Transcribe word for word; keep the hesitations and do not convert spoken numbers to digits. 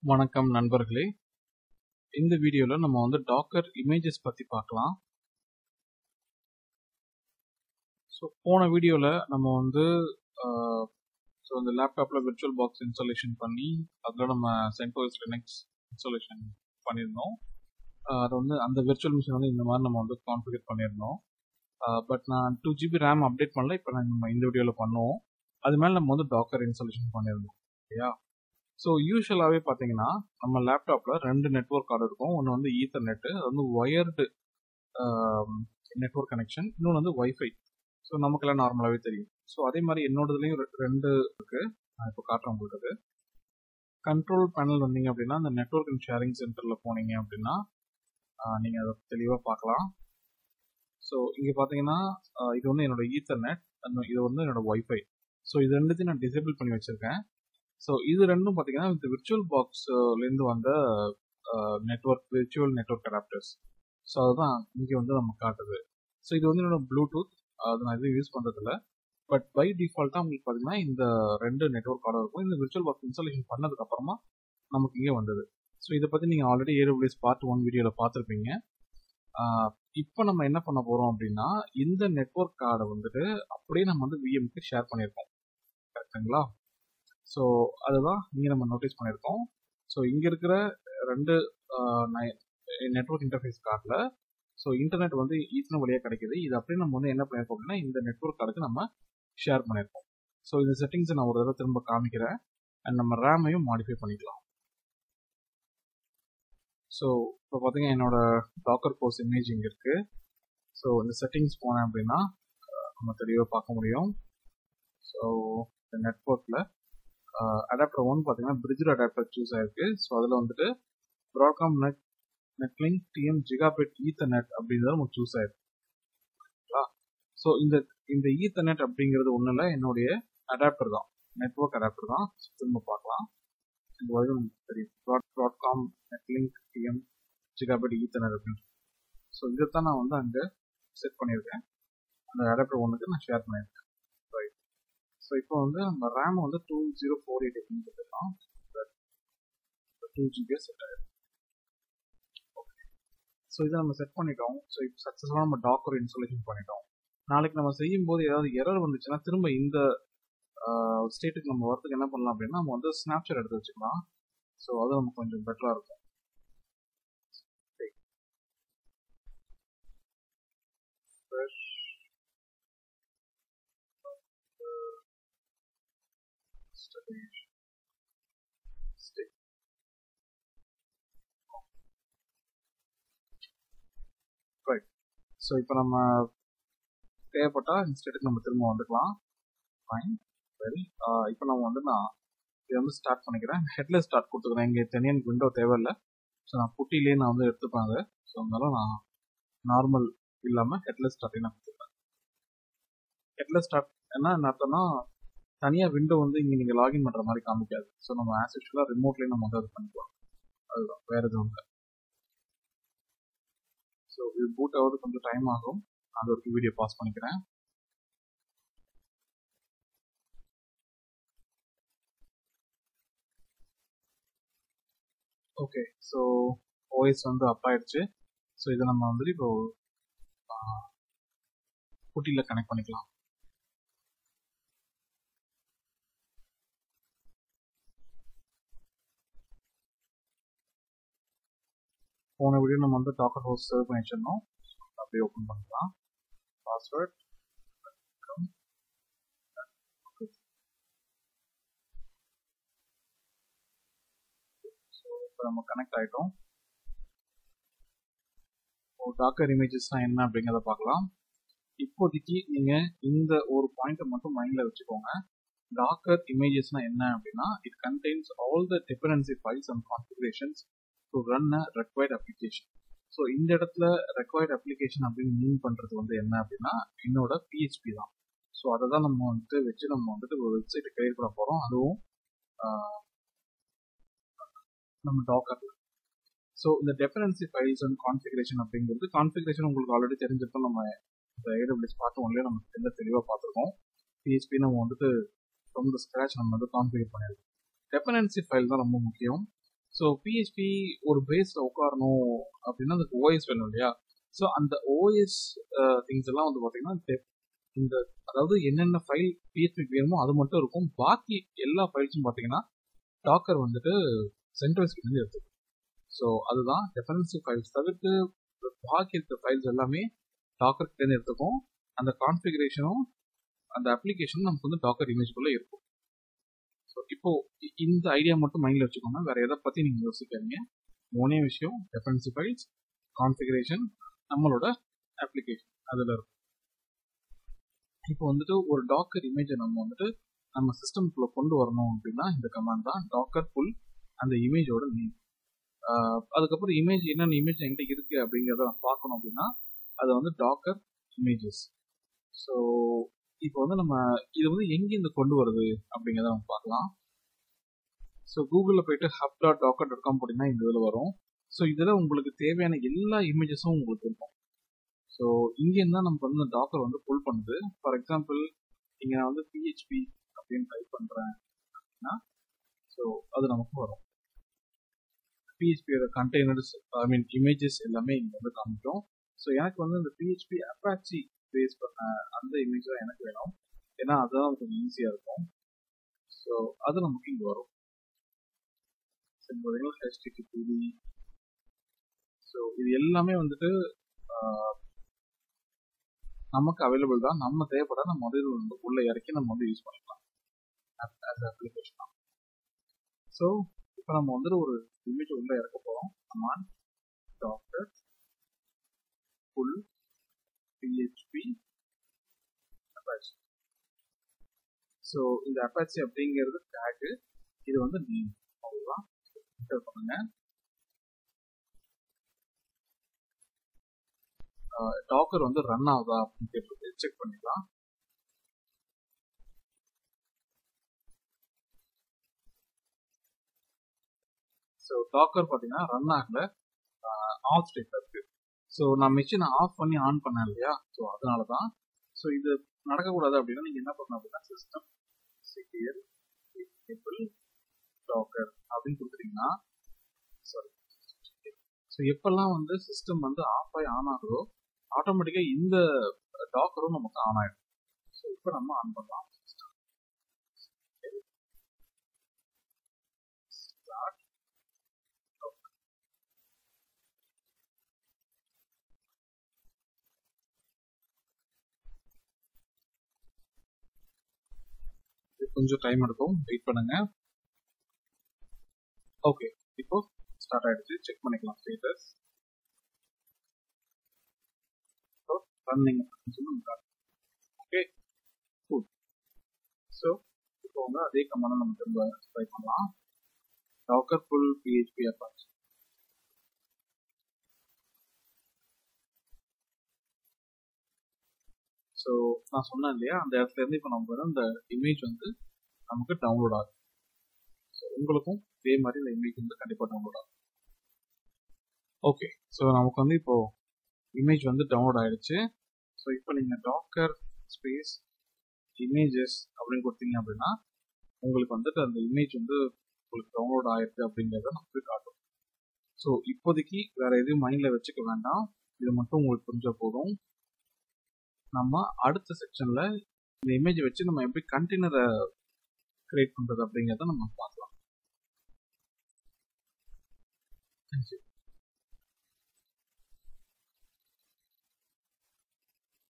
வணக்கம் நண்பர்களே. இந்த வீடியோவில் நம்ம வந்து டாக்கர் இமேஜஸ் பற்றி பார்க்கலாம். ஸோ போன வீடியோவில் நம்ம வந்து ஸோ இந்த லேப்டாப்பில் விர்ச்சுவல் பாக்ஸ் இன்ஸ்டாலேஷன் பண்ணி அதில் நம்ம சென்டோஸ் லினக்ஸ் இன்ஸ்டாலேஷன் பண்ணியிருந்தோம். அது வந்து அந்த விர்ச்சுவல் மிஷின் வந்து இந்த மாதிரி நம்ம வந்து கான்ஃபிகர் பண்ணியிருந்தோம். பட் நான் டூ ஜிபி ரேம் அப்டேட் பண்ணல. இப்போ நம்ம இந்த வீடியோவில் பண்ணுவோம். அது மேலே நம்ம வந்து டாக்கர் இன்ஸ்டாலேஷன் பண்ணியிருந்தோம் இல்லையா. ஸோ யூஸ்வலாகவே பார்த்தீங்கன்னா நம்ம லேப்டாப்பில் ரெண்டு நெட்வொர்க் கார்டு இருக்கும். ஒன்று வந்து ஈத்தர்நெட்டு, அது வந்து ஒயர்டு நெட்வொர்க் கனெக்ஷன், இன்னொன்று வந்து ஒய்ஃபை. ஸோ நமக்கெல்லாம் நார்மலாகவே தெரியும். ஸோ அதே மாதிரி என்னோடதுலேயும் ரெண்டு இருக்குது. நான் இப்போ காட்டுறேன் உங்களுக்கு. கண்ட்ரோல் பேனல் வந்தீங்க அப்படின்னா அந்த நெட்வொர்க் அண்ட் ஷேரிங் சென்டரில் போனீங்க அப்படின்னா நீங்கள் அதை தெளிவாக பார்க்கலாம். ஸோ இங்கே பார்த்தீங்கன்னா இது வந்து என்னோட ஈத்தர்நெட், இது வந்து என்னோட ஒய்ஃபை. ஸோ இது ரெண்டுத்தையும் நான் டிசேபிள் பண்ணி வச்சுருக்கேன். ஸோ இது ரெண்டும் பார்த்தீங்கன்னா இந்த விர்ச்சுவல் பாக்ஸ்லேருந்து வந்த network virtual network adapters. So அதுதான் இங்கே வந்து நம்ம காட்டுது. ஸோ இது வந்து என்னோட ப்ளூடூத், அது நான் எதுவும் யூஸ் பண்ணுறதில்ல. பட் பை டிஃபால்ட்டாக உங்களுக்கு பார்த்தீங்கன்னா இந்த ரெண்டு நெட்ஒர்க் கார்டு இருக்கும். இந்த விர்ச்சுவல் பாக்ஸ் இன்ஸ்டாலேஷன் பண்ணதுக்கப்புறமா நமக்கு இங்கே வந்தது. ஸோ இதை பற்றி நீங்கள் ஆல்ரெடி ஏடபிள்யூஎஸ் பார்ட் ஒன் வீடியோவில் பார்த்துருப்பீங்க. இப்போ நம்ம என்ன பண்ண போகிறோம் அப்படின்னா இந்த நெட்ஒர்க் கார்டை வந்துட்டு அப்படியே நம்ம வந்து விஎம்க்கு ஷேர் பண்ணியிருக்கோம். கரெக்டுங்களா? ஸோ அதுதான் இங்கே நம்ம நோட்டீஸ் பண்ணியிருக்கோம். ஸோ இங்கே இருக்கிற ரெண்டு நெட்வொர்க் இன்டர்ஃபேஸ் கார்டில் ஸோ இன்டர்நெட் வந்து ஈத்தர்நெட் வழியாக கிடைக்கிது. இது அப்படியே நம்ம வந்து என்ன பண்ணியிருக்கோம் அப்படின்னா இந்த நெட்வொர்க் கார்டுக்கு நம்ம ஷேர் பண்ணியிருக்கோம். ஸோ இந்த செட்டிங்ஸை நான் ஒரு தடவை திரும்ப காமிக்கிறேன். அண்ட் நம்ம ரேமையும் மாடிஃபை பண்ணிக்கலாம். ஸோ இப்போ பார்த்தீங்கன்னா என்னோட டாக்கர் கோர்ஸ் இமேஜ் இங்கே இருக்குது. ஸோ இந்த செட்டிங்ஸ் போனேன் அப்படின்னா நம்ம தெளிவாக பார்க்க முடியும். ஸோ இந்த நெட்வொர்க்கில் அடாப்டர் ஒன் பார்த்தீங்கன்னா பிரிட்ஜ் அடாப்டர் சூஸ் ஆயிருக்கு. ஸோ அதில் வந்துட்டு Broadcom net NetLink TM gigabit ethernet அப்படிங்கிறது நமக்கு சூஸ் ஆயிருக்கு. ஸோ இந்த இந்த ஈத்தர்நெட் அப்படிங்கிறது ஒன்றும் இல்லை, என்னுடைய அடாப்டர் தான், நெட்வொர்க் அடாப்டர் தான். திரும்ப பார்க்கலாம். இந்த வரைக்கும் நமக்கு தெரியும் broad Broadcom NetLink TM gigabit ethernet அப்படின்னு. ஸோ இதைத்தான் நான் வந்து அங்கே செட் பண்ணியிருக்கேன். அந்த அடாப்டர் ஒன்றுக்கு நான் ஷேர் பண்ணியிருக்கேன். ரைட். ஸோ இப்போ வந்து நம்ம ரேம் வந்து two zero four eight eight கொடுத்துக்கலாம். டூ ஜிபியாக செட் ஆகிடும். ஓகே. ஸோ இதை நம்ம செட் பண்ணிட்டோம். ஸோ இப்போ சக்ஸஸ்ஃபுல்லாக நம்ம டாக்கர் இன்ஸ்டாலேஷன் பண்ணிட்டோம். நாளைக்கு நம்ம செய்யும்போது ஏதாவது எரர் வந்துச்சுன்னா திரும்ப இந்த ஸ்டேட்டுக்கு நம்ம வரதுக்கு என்ன பண்ணலாம் அப்படின்னா நம்ம வந்து ஸ்னாப்ஷாட் எடுத்து வச்சுக்கலாம். ஸோ அது நமக்கு கொஞ்சம் பெட்டராக இருக்கும். ரைட். ஸோ இப்போ நம்ம தேவைப்பட்டால் இந்த ஸ்டேட்டுக்கு நம்ம திரும்ப வந்துக்கலாம். ஃபைன். சரி. இப்போ நம்ம வந்து நான் இதை வந்து ஸ்டார்ட் பண்ணிக்கிறேன். ஹெட்லெஸ் ஸ்டார்ட் கொடுத்துக்கிறேன். இங்கே தனியாக எனக்கு விண்டோ தேவையில்லை. ஸோ நான் புட்டிலே நான் வந்து எடுத்துப்பாங்க. ஸோ அதனால நான் நார்மல் இல்லாமல் ஹெட்லெஸ் ஸ்டார்ட் நான் கொடுத்துக்கிறேன். ஹெட்லெஸ் ஸ்டார்ட் என்ன அர்த்தம்னா தனியாக விண்டோ வந்து இங்கே நீங்கள் லாகின் பண்ணுற மாதிரி காமிக்காது. ஸோ நம்ம ஆஸ் யூஷுவலாக ரிமோட்லேயே நம்ம வந்து அது பண்ணிக்கலாம். அதுதான், வேறு எதுவும் இல்லை. ஸோ இது பூட் ஆகுது, கொஞ்சம் டைம் ஆகும். அது ஒரு வீடியோ பாஸ் பண்ணிக்கிறேன். ஓகே. ஸோ ஓஎஸ் வந்து அப் ஆயிடுச்சு. ஸோ இதை நம்ம வந்து இப்போ புட்டியில் கனெக்ட் பண்ணிக்கலாம். போன வீடியோ நம்ம வந்து டாக்கர் ஹோஸ்ட் சர்வ் பண்ணி வச்சிருந்தோம். அப்படியே ஓப்பன் பண்ணிக்கலாம். பாஸ்வேர்ட் இப்போ நம்ம கனெக்ட் ஆகிட்டோம். டாக்கர் இமேஜஸ்லாம் என்ன அப்படிங்கிறத பார்க்கலாம். இப்போதைக்கு நீங்கள் இந்த ஒரு பாயிண்ட்டை மட்டும் மைண்டில் வச்சுக்கோங்க. டாக்கர் இமேஜஸ்னா என்ன அப்படின்னா it contains all the dependency files and configurations to run a required application. So இந்த இடத்துல ரெக்வயர்ட் அப்ளிகேஷன் அப்படின்னு மீன் பண்ணுறது வந்து என்ன அப்படின்னா என்னோட பிஹெச்பி தான். ஸோ அதை தான் நம்ம வந்துட்டு வச்சு நம்ம வந்துட்டு ஒரு வெப்சைட்டை கிரியேட் பண்ண போகிறோம். அதுவும் நம்ம டாக்கரில். ஸோ இந்த டிபெண்டன்சி ஃபைல்ஸ் அண்ட் கான்ஃபிகரேஷன் அப்படிங்கிறது கான்ஃபிகரேஷன் உங்களுக்கு ஆல்ரெடி தெரிஞ்சிருக்கோம். நம்ம இந்த ஏடபிள்யூஎஸ் பார்ட் ஒன்லேயே நம்ம எந்த தெளிவாக பார்த்துருக்கோம். பிஹெச்பி நம்ம வந்துட்டு ஃப்ரம் த ஸ்க்ராச் நம்ம வந்து கான்ஃபிகர் பண்ணியிருக்கோம். டிபெண்டன்சி ஃபைல் தான் ரொம்ப முக்கியம். ஸோ பிஹெச்பி ஒரு பேஸில் உட்காரணும் அப்படின்னா அதுக்கு ஓஎஸ் வேணும் இல்லையா? ஸோ அந்த ஓஎஸ் திங்ஸ் எல்லாம் வந்து பார்த்தீங்கன்னா இந்த அதாவது என்னென்ன ஃபைல் பிஹெச்பி வேணுமோ அது மட்டும் இருக்கும். பாக்கி எல்லா ஃபைல்ஸும் பார்த்தீங்கன்னா டாக்கர் வந்துட்டு சென்ட்ரலைஸ்லேருந்து எடுத்துக்கும். ஸோ அதுதான் டிஃபரன்சிவ் ஃபைல்ஸ் தவிர்த்து பாக்கி இருக்கிற ஃபைல்ஸ் எல்லாமே டாக்கர் கிட்டேருந்து எடுத்துக்கும். அந்த கான்ஃபிகரேஷனும் அந்த அப்ளிகேஷனும் நமக்கு வந்து டாக்கர் இமேஜ்குள்ளே இருக்கும். ஸோ இப்போ இந்த ஐடியா மட்டும் மைண்டில் வச்சுக்கோங்க. வேற எதை பற்றி நீங்கள் யோசிக்காதீங்க. மூணே விஷயம், டிஃபரன்சிவ் ஃபைல்ஸ், கான்ஃபிகரேஷன், நம்மளோட அப்ளிகேஷன் அதில் இருக்கும். இப்போ வந்துட்டு ஒரு டாக்கர் இமேஜை நம்ம வந்துட்டு நம்ம சிஸ்டம்குள்ளே கொண்டு வரணும் அப்படின்னா இந்த கமாண்ட் தான், டாக்கர் புல் அந்த இமேஜோட நேம். அதுக்கப்புறம் இமேஜ் என்னென்ன இமேஜ் என்கிட்ட இருக்குது அப்படிங்கிறத நான் பார்க்கணும் அப்படின்னா அது வந்து டாக்கர் இமேஜஸ். ஸோ இப்போ வந்து நம்ம இது வந்து எங்கேருந்து கொண்டு வருது அப்படிங்கிறத நம்ம பார்க்கலாம். ஸோ கூகுளில் போயிட்டு hub dot Docker dot com போட்டிங்கன்னா இந்த இதில் வரும். ஸோ இதில் உங்களுக்கு தேவையான எல்லா இமேஜஸும் உங்களுக்கு இருக்கும். ஸோ இங்கேருந்து தான் நமக்கு வந்து டாக்கர் வந்து புல் பண்ணுது. ஃபார் எக்ஸாம்பிள் இங்கே நான் வந்து பிஹெச்பி அப்படின்னு டைப் பண்ணுறேன் அப்படின்னா ஸோ அது நமக்கு வரும். பிஹெச்பியோட கண்டெய்னர்ஸ் ஐ மீன் இமேஜஸ் எல்லாமே இங்கே வந்து காமிக்கும். ஸோ எனக்கு வந்து இந்த பிஹெச்பி அப்பாச்சி பேஸ் பண்ண அந்த இமேஜ் தான் எனக்கு வேணும். ஏன்னா அதுதான் கொஞ்சம் ஈஸியாக இருக்கும். ஸோ அது நமக்கு இங்கே வரும். ஹெச்டிடிபி. ஸோ இது எல்லாமே வந்துட்டு நமக்கு அவைலபிள் தான். நம்ம தேவைப்பட நம்ம மொபைல் வந்து உள்ள இறக்கி நம்ம வந்து யூஸ் பண்ணிக்கலாம் அப்ளிகேஷன். ஸோ இப்போ நம்ம வந்துட்டு ஒரு இமேஜ் உள்ள இறக்க போகிறோம். Command Docker pull PHP Apache. So இந்த அப்பாச்சி அப்படிங்கிறது டேக், இது வந்து நேம். அவ்வளோதான். என்டர் பண்ணுங்க. டாக்கர் வந்து ரன் ஆகுதா அப்படின்னு கேட்டு செக் பண்ணிக்கலாம். ஸோ டாக்கர் பார்த்தீங்கன்னா ரன் ஆகல, ஆஃப் ஸ்டேட்ல இருக்கு. ஸோ நான் மிஷினை ஆஃப் பண்ணி ஆன் பண்ணேன் இல்லையா? ஸோ அதனால தான். ஸோ இது நடக்கக்கூடாது அப்படின்னா நீங்கள் என்ன பண்ணணும் அப்படின்னா சிஸ்டம் சிடிஎல் எனேபிள் டாக்கர் அப்படின்னு கொடுத்துட்டீங்கன்னா சாரி ஸோ எப்பெல்லாம் வந்து சிஸ்டம் வந்து ஆஃப் ஆகி ஆன் ஆகுதோ ஆட்டோமேட்டிக்காக இந்த டாக்கரும் நமக்கு ஆன் ஆகிடும். ஸோ இப்போ நம்ம ஆன் பண்ணலாம். கொஞ்சம் டைம் எடுக்கும், வெயிட் பண்ணுங்க. ஓகே, இப்போ ஸ்டார்ட் ஆயிடுச்சு. செக் பண்ணிக்கலாம் status. Running okay cool. So இப்போ வந்து அதே கமாண்ட் நம்ம திரும்ப ட்ரை பண்ணலாம். Docker pull PHP Apache. So நான் சொன்னேன் இல்லையா, அந்த இடத்துல இருந்து இப்போ நம்ம அந்த இமேஜ் வந்து நமக்கு டவுன்லோட் ஆகும். ஸோ உங்களுக்கும் இதே மாதிரி இந்த இமேஜ் வந்து கண்டிப்பாக டவுன்லோட் ஆகும். ஓகே, ஸோ நமக்கு வந்து இப்போ இமேஜ் வந்து டவுன்லோட் ஆயிடுச்சு. ஸோ இப்போ நீங்கள் டாக்கர் ஸ்பேஸ் இமேஜஸ் அப்படின்னு கொடுத்தீங்க அப்படின்னா உங்களுக்கு வந்துட்டு அந்த இமேஜ் வந்து உங்களுக்கு டவுன்லோட் ஆயிருக்கு அப்படிங்கிறத நமக்கு காட்டும். ஸோ இப்போதைக்கு வேற எதுவும் மைண்டில் வச்சுக்க வேண்டாம், இது மட்டும் உங்களுக்கு புரிஞ்ச போதும். நம்ம அடுத்த செக்ஷன்ல இந்த இமேஜை வச்சு நம்ம எப்படி கண்டெய்னரை கிரியேட் பண்றது அப்படிங்கிறத நம்ம பார்க்கலாம்.